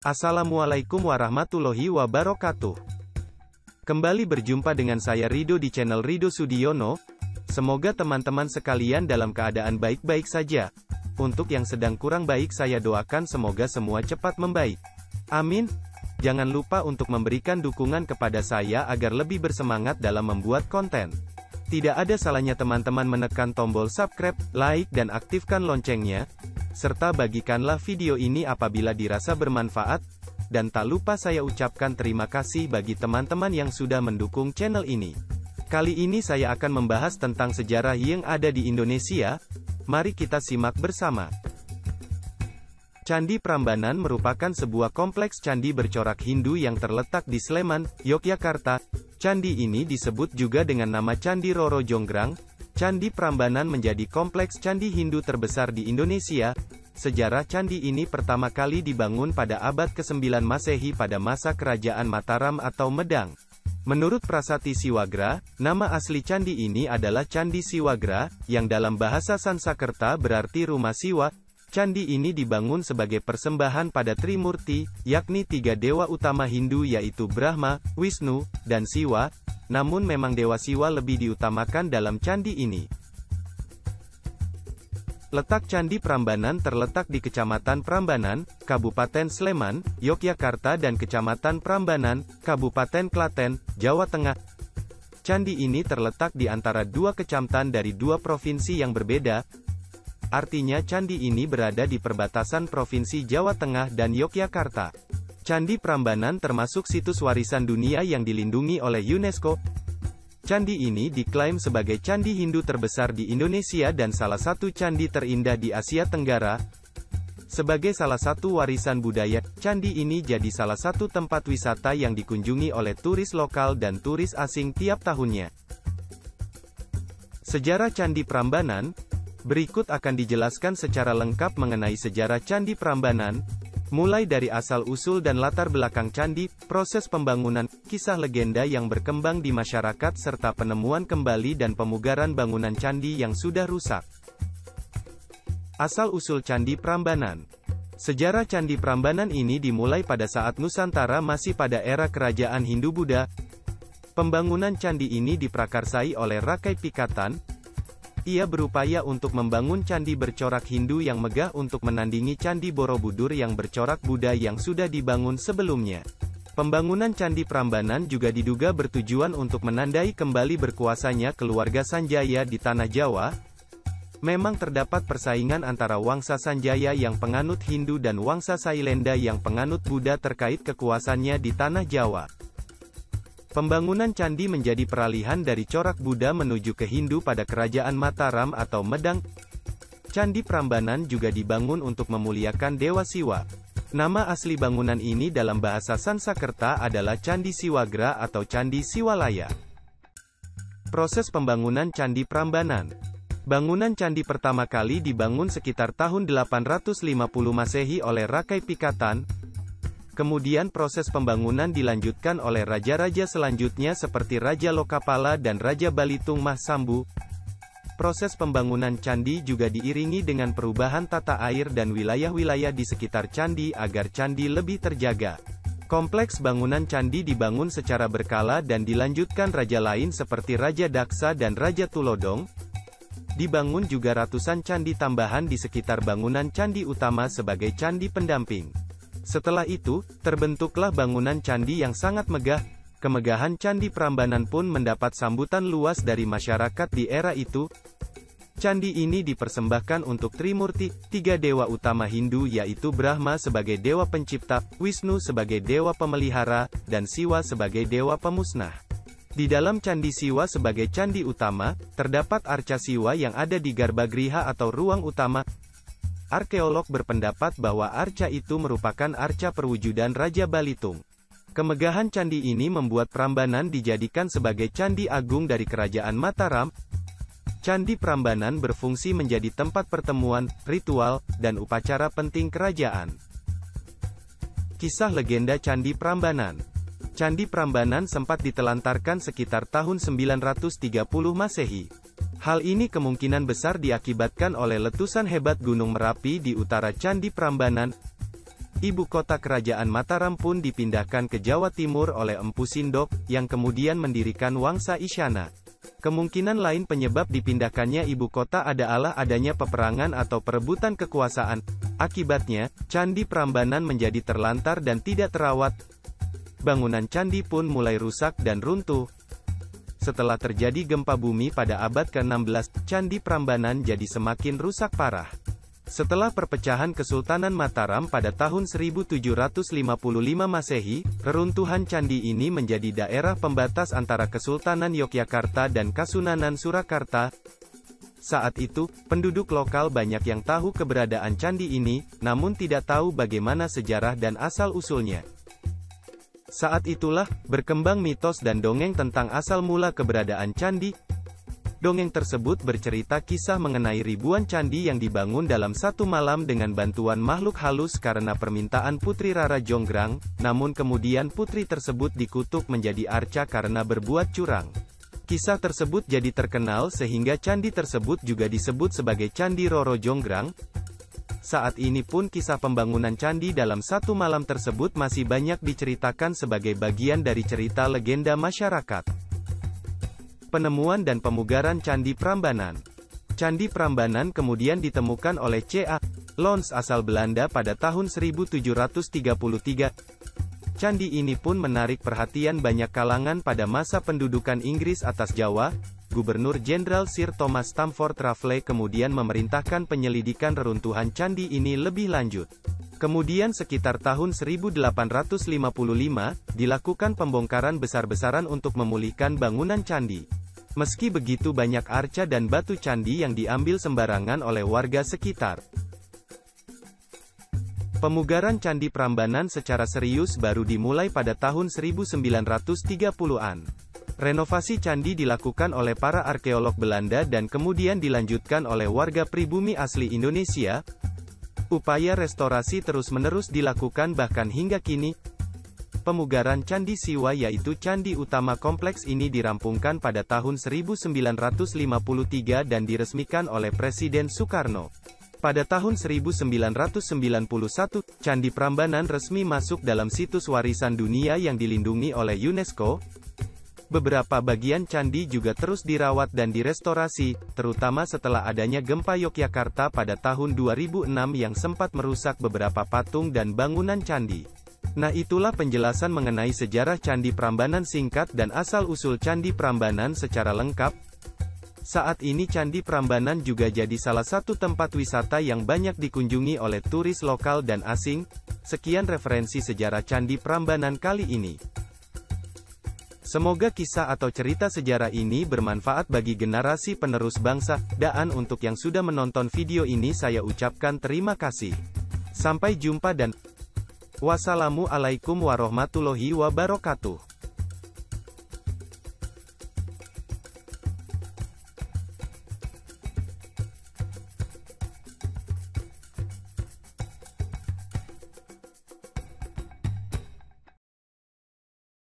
Assalamualaikum warahmatullahi wabarakatuh. Kembali berjumpa dengan saya Rido di channel Rido Sudiono. Semoga teman-teman sekalian dalam keadaan baik-baik saja. Untuk yang sedang kurang baik saya doakan semoga semua cepat membaik. Amin. Jangan lupa untuk memberikan dukungan kepada saya agar lebih bersemangat dalam membuat konten. Tidak ada salahnya teman-teman menekan tombol subscribe, like dan aktifkan loncengnya. Serta bagikanlah video ini apabila dirasa bermanfaat, dan tak lupa saya ucapkan terima kasih bagi teman-teman yang sudah mendukung channel ini. Kali ini saya akan membahas tentang sejarah yang ada di Indonesia. Mari kita simak bersama. Candi Prambanan merupakan sebuah kompleks candi bercorak Hindu yang terletak di Sleman, Yogyakarta. Candi ini disebut juga dengan nama Candi Roro Jonggrang. Candi Prambanan menjadi kompleks candi Hindu terbesar di Indonesia. Sejarah candi ini pertama kali dibangun pada abad ke-9 Masehi pada masa kerajaan Mataram atau Medang. Menurut Prasasti Siwagra, nama asli candi ini adalah Candi Siwagra, yang dalam bahasa Sansekerta berarti rumah Siwa. Candi ini dibangun sebagai persembahan pada Trimurti, yakni tiga dewa utama Hindu yaitu Brahma, Wisnu, dan Siwa. Namun memang Dewa Siwa lebih diutamakan dalam candi ini. Letak Candi Prambanan terletak di Kecamatan Prambanan, Kabupaten Sleman, Yogyakarta dan Kecamatan Prambanan, Kabupaten Klaten, Jawa Tengah. Candi ini terletak di antara dua kecamatan dari dua provinsi yang berbeda. Artinya candi ini berada di perbatasan Provinsi Jawa Tengah dan Yogyakarta. Candi Prambanan termasuk situs warisan dunia yang dilindungi oleh UNESCO. Candi ini diklaim sebagai candi Hindu terbesar di Indonesia dan salah satu candi terindah di Asia Tenggara. Sebagai salah satu warisan budaya, candi ini jadi salah satu tempat wisata yang dikunjungi oleh turis lokal dan turis asing tiap tahunnya. Sejarah Candi Prambanan. Berikut akan dijelaskan secara lengkap mengenai sejarah Candi Prambanan. Mulai dari asal-usul dan latar belakang candi, proses pembangunan, kisah legenda yang berkembang di masyarakat serta penemuan kembali dan pemugaran bangunan candi yang sudah rusak. Asal-usul Candi Prambanan. Sejarah Candi Prambanan ini dimulai pada saat Nusantara masih pada era kerajaan Hindu-Buddha. Pembangunan candi ini diprakarsai oleh Rakai Pikatan. Ia berupaya untuk membangun candi bercorak Hindu yang megah untuk menandingi Candi Borobudur yang bercorak Buddha yang sudah dibangun sebelumnya. Pembangunan Candi Prambanan juga diduga bertujuan untuk menandai kembali berkuasanya keluarga Sanjaya di tanah Jawa. Memang terdapat persaingan antara Wangsa Sanjaya yang penganut Hindu dan Wangsa Sailendra yang penganut Buddha terkait kekuasaannya di tanah Jawa. Pembangunan candi menjadi peralihan dari corak Buddha menuju ke Hindu pada kerajaan Mataram atau Medang. Candi Prambanan juga dibangun untuk memuliakan Dewa Siwa. Nama asli bangunan ini dalam bahasa Sansekerta adalah Candi Siwagra atau Candi Siwalaya. Proses pembangunan Candi Prambanan. Bangunan candi pertama kali dibangun sekitar tahun 850 Masehi oleh Rakai Pikatan. Kemudian proses pembangunan dilanjutkan oleh raja-raja selanjutnya seperti Raja Lokapala dan Raja Balitung Mahsambu. Proses pembangunan candi juga diiringi dengan perubahan tata air dan wilayah-wilayah di sekitar candi agar candi lebih terjaga. Kompleks bangunan candi dibangun secara berkala dan dilanjutkan raja lain seperti Raja Daksa dan Raja Tulodong. Dibangun juga ratusan candi tambahan di sekitar bangunan candi utama sebagai candi pendamping. Setelah itu, terbentuklah bangunan candi yang sangat megah. Kemegahan Candi Prambanan pun mendapat sambutan luas dari masyarakat di era itu. Candi ini dipersembahkan untuk Trimurti, tiga dewa utama Hindu yaitu Brahma sebagai dewa pencipta, Wisnu sebagai dewa pemelihara, dan Siwa sebagai dewa pemusnah. Di dalam Candi Siwa sebagai candi utama, terdapat arca Siwa yang ada di Garbagriha atau ruang utama. Arkeolog berpendapat bahwa arca itu merupakan arca perwujudan Raja Balitung. Kemegahan candi ini membuat Prambanan dijadikan sebagai candi agung dari kerajaan Mataram. Candi Prambanan berfungsi menjadi tempat pertemuan, ritual, dan upacara penting kerajaan. Kisah legenda Candi Prambanan. Candi Prambanan sempat ditelantarkan sekitar tahun 930 Masehi. Hal ini kemungkinan besar diakibatkan oleh letusan hebat Gunung Merapi di utara Candi Prambanan. Ibu kota kerajaan Mataram pun dipindahkan ke Jawa Timur oleh Empu Sindok, yang kemudian mendirikan Wangsa Isyana. Kemungkinan lain penyebab dipindahkannya ibu kota adalah adanya peperangan atau perebutan kekuasaan. Akibatnya, Candi Prambanan menjadi terlantar dan tidak terawat. Bangunan candi pun mulai rusak dan runtuh. Setelah terjadi gempa bumi pada abad ke-16, Candi Prambanan jadi semakin rusak parah. Setelah perpecahan Kesultanan Mataram pada tahun 1755 Masehi, reruntuhan candi ini menjadi daerah pembatas antara Kesultanan Yogyakarta dan Kasunanan Surakarta. Saat itu, penduduk lokal banyak yang tahu keberadaan candi ini, namun tidak tahu bagaimana sejarah dan asal-usulnya. Saat itulah, berkembang mitos dan dongeng tentang asal mula keberadaan candi. Dongeng tersebut bercerita kisah mengenai ribuan candi yang dibangun dalam satu malam dengan bantuan makhluk halus karena permintaan Putri Rara Jonggrang, namun kemudian putri tersebut dikutuk menjadi arca karena berbuat curang. Kisah tersebut jadi terkenal sehingga candi tersebut juga disebut sebagai Candi Roro Jonggrang. Saat ini pun kisah pembangunan candi dalam satu malam tersebut masih banyak diceritakan sebagai bagian dari cerita legenda masyarakat. Penemuan dan pemugaran Candi Prambanan. Candi Prambanan kemudian ditemukan oleh C.A. Lons asal Belanda pada tahun 1733. Candi ini pun menarik perhatian banyak kalangan pada masa pendudukan Inggris atas Jawa. Gubernur Jenderal Sir Thomas Stamford Raffles kemudian memerintahkan penyelidikan reruntuhan candi ini lebih lanjut. Kemudian sekitar tahun 1855, dilakukan pembongkaran besar-besaran untuk memulihkan bangunan candi. Meski begitu banyak arca dan batu candi yang diambil sembarangan oleh warga sekitar. Pemugaran Candi Prambanan secara serius baru dimulai pada tahun 1930-an. Renovasi candi dilakukan oleh para arkeolog Belanda dan kemudian dilanjutkan oleh warga pribumi asli Indonesia. Upaya restorasi terus-menerus dilakukan bahkan hingga kini. Pemugaran Candi Siwa yaitu candi utama kompleks ini dirampungkan pada tahun 1953 dan diresmikan oleh Presiden Soekarno. Pada tahun 1991, Candi Prambanan resmi masuk dalam situs warisan dunia yang dilindungi oleh UNESCO. Beberapa bagian candi juga terus dirawat dan direstorasi, terutama setelah adanya gempa Yogyakarta pada tahun 2006 yang sempat merusak beberapa patung dan bangunan candi. Nah, itulah penjelasan mengenai sejarah Candi Prambanan singkat dan asal-usul Candi Prambanan secara lengkap. Saat ini Candi Prambanan juga jadi salah satu tempat wisata yang banyak dikunjungi oleh turis lokal dan asing. Sekian referensi sejarah Candi Prambanan kali ini. Semoga kisah atau cerita sejarah ini bermanfaat bagi generasi penerus bangsa. Dan untuk yang sudah menonton video ini saya ucapkan terima kasih. Sampai jumpa dan wassalamualaikum warahmatullahi wabarakatuh.